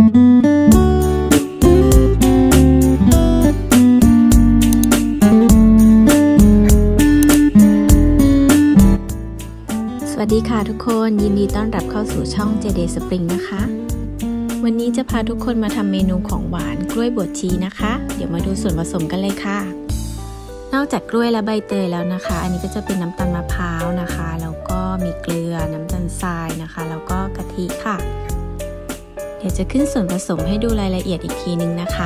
สวัสดีค่ะทุกคนยินดีต้อนรับเข้าสู่ช่อง JD Spring นะคะวันนี้จะพาทุกคนมาทำเมนูของหวานกล้วยบวชชีนะคะเดี๋ยวมาดูส่วนผสมกันเลยค่ะนอกจากกล้วยและใบเตยแล้วนะคะอันนี้ก็จะเป็นน้ำตาลมะพร้าวนะคะแล้วก็มีเกลือน้ำตาลทรายนะคะแล้วก็กะทิค่ะเดี๋ยวจะขึ้นส่วนผสมให้ดูรายละเอียดอีกทีนึงนะคะ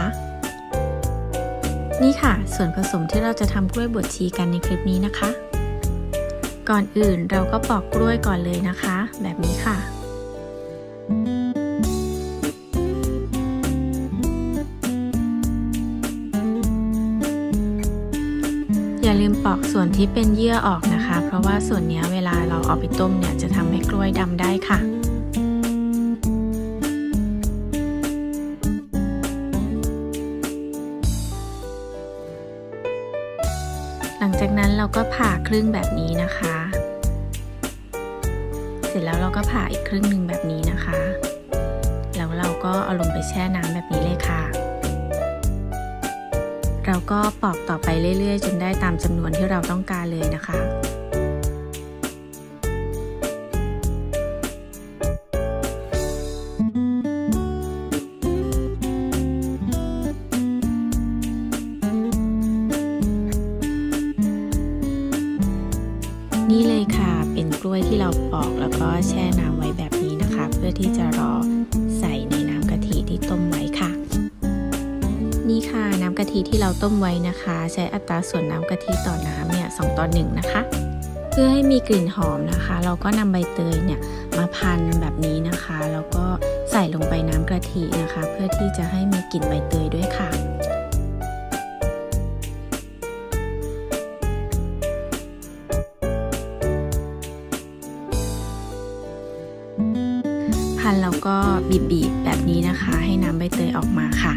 นี่ค่ะส่วนผสมที่เราจะทำกล้วยบวชชีกันในคลิปนี้นะคะก่อนอื่นเราก็ปอกกล้วยก่อนเลยนะคะแบบนี้ค่ะอย่าลืมปอกส่วนที่เป็นเยื่อออกนะคะเพราะว่าส่วนนี้เวลาเราเอาไปต้มเนี่ยจะทำให้กล้วยดำได้ค่ะหลังจากนั้นเราก็ผ่าครึ่งแบบนี้นะคะเสร็จแล้วเราก็ผ่าอีกครึ่งหนึ่งแบบนี้นะคะแล้วเราก็เอาลงไปแช่น้ำแบบนี้เลยค่ะเราก็ปอกต่อไปเรื่อยๆจนได้ตามจำนวนที่เราต้องการเลยนะคะนี่เลยค่ะเป็นกล้วยที่เราปอกแล้วก็แช่น้ำไว้แบบนี้นะคะเพื่อที่จะรอใส่ในน้ำกะทิที่ต้มไว้ค่ะนี่ค่ะน้ำกะทิที่เราต้มไว้นะคะใช้อัตราส่วนน้ำกะทิต่อน้ำเนี่ย2:1นะคะเพื่อให้มีกลิ่นหอมนะคะเราก็นำใบเตยเนี่ยมาพันแบบนี้นะคะแล้วก็ใส่ลงไปน้ำกะทินะคะเพื่อที่จะให้มีกลิ่นใบเตยด้วยค่ะพันแล้วก็บีบแบบนี้นะคะให้น้ำใบเตยออกมาค่ะ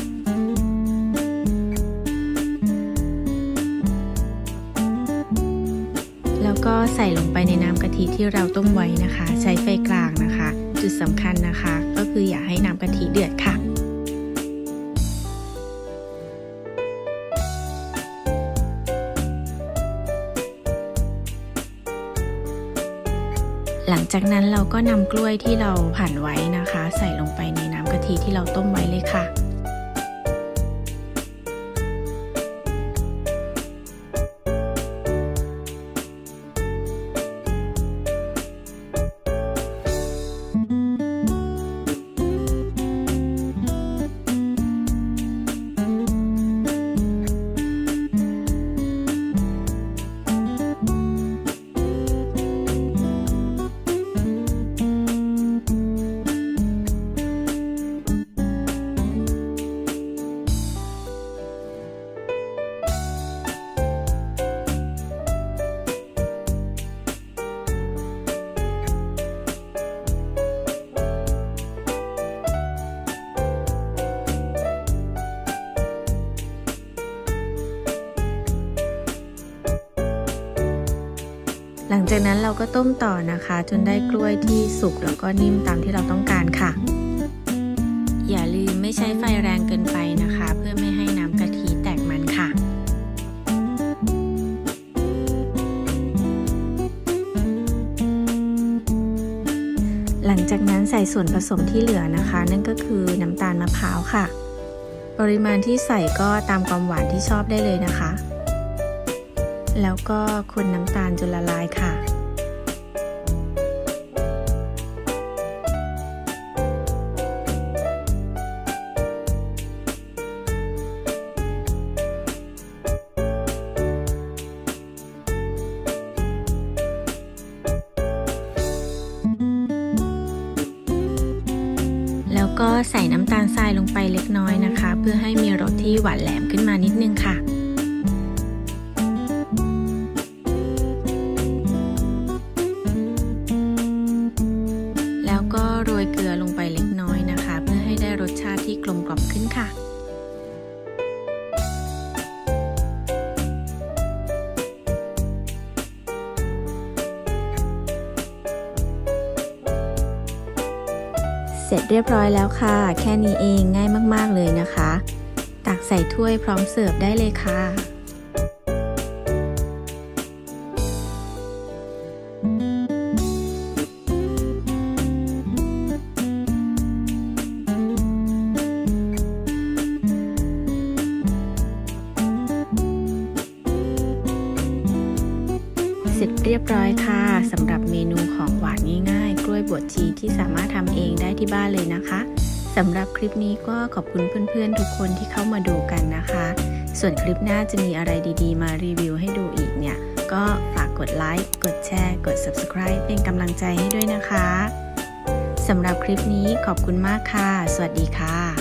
แล้วก็ใส่ลงไปในน้ำกะทิที่เราต้มไว้นะคะใช้ไฟกลางนะคะจุดสำคัญนะคะก็คืออย่าให้น้ำกะทิเดือดค่ะหลังจากนั้นเราก็นำกล้วยที่เราหั่นไว้นะคะใส่ลงไปในน้ำกะทิที่เราต้มไว้เลยค่ะหลังจากนั้นเราก็ต้มต่อนะคะจนได้กล้วยที่สุกแล้วก็นิ่มตามที่เราต้องการค่ะอย่าลืมไม่ใช้ไฟแรงเกินไปนะคะเพื่อไม่ให้น้ำกะทิแตกมันค่ะหลังจากนั้นใส่ส่วนผสมที่เหลือนะคะนั่นก็คือน้ำตาลมะพร้าวค่ะปริมาณที่ใส่ก็ตามความหวานที่ชอบได้เลยนะคะแล้วก็คนน้ำตาลจนละลายค่ะแล้วก็ใส่น้ำตาลทรายลงไปเล็กน้อยนะคะเพื่อให้มีรสที่หวานแหลมขึ้นมานิดนึงค่ะโรยเกลือลงไปเล็กน้อยนะคะเพื่อให้ได้รสชาติที่กลมกล่อมขึ้นค่ะ เเสร็จเรียบร้อยแล้วค่ะแค่นี้เองง่ายมากๆเลยนะคะตักใส่ถ้วยพร้อมเสิร์ฟได้เลยค่ะเสร็จเรียบร้อยค่ะสำหรับเมนูของหวานง่ายๆกล้วยบวชชีที่สามารถทำเองได้ที่บ้านเลยนะคะสำหรับคลิปนี้ก็ขอบคุณเพื่อนๆทุกคนที่เข้ามาดูกันนะคะส่วนคลิปหน้าจะมีอะไรดีๆมารีวิวให้ดูอีกเนี่ยก็ฝากกดไลค์กดแชร์กด Subscribe เป็นกำลังใจให้ด้วยนะคะสำหรับคลิปนี้ขอบคุณมากค่ะสวัสดีค่ะ